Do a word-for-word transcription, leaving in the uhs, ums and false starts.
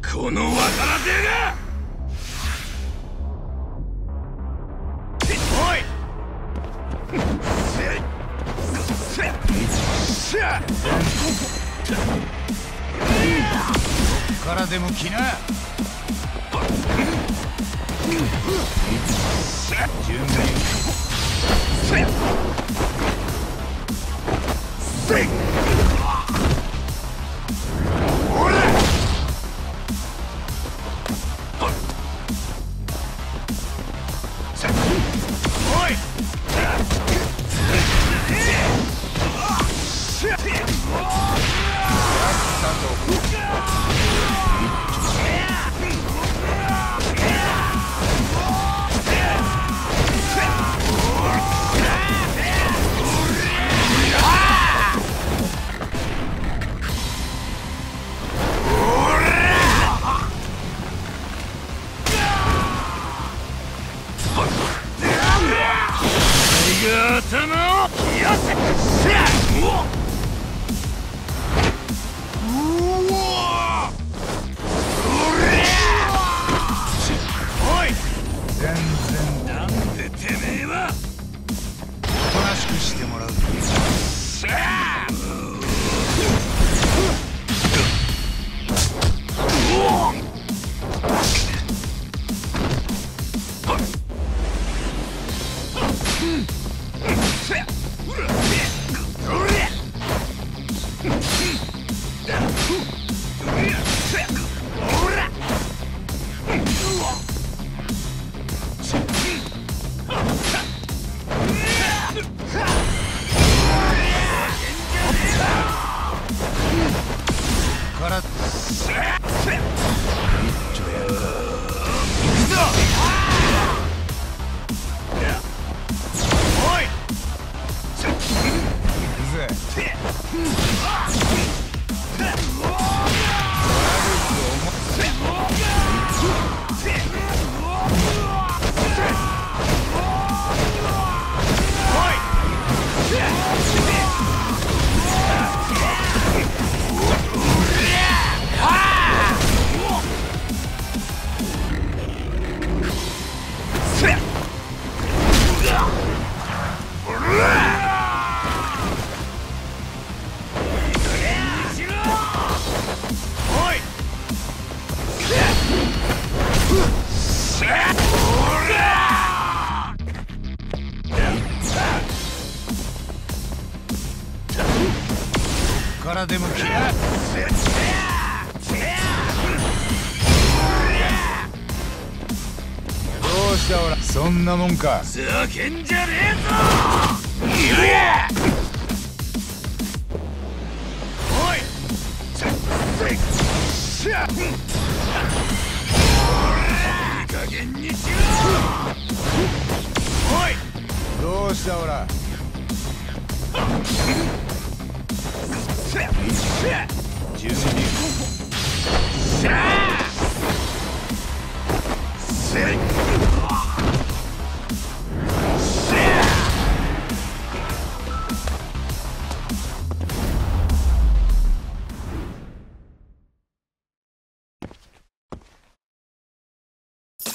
このわからせがおいからでも来な。準備せっせっおらおい頭を冷やせ。おい全然なんでてめえはおとなしくしてもらう。から一丁やるか。行くぞ。おい行くぜ。からでも来な。どうしたおら、そんなもんか。ふざけんじゃねえぞ。おいいい加減にしろ。おいどうしたおら。準備しゃあせい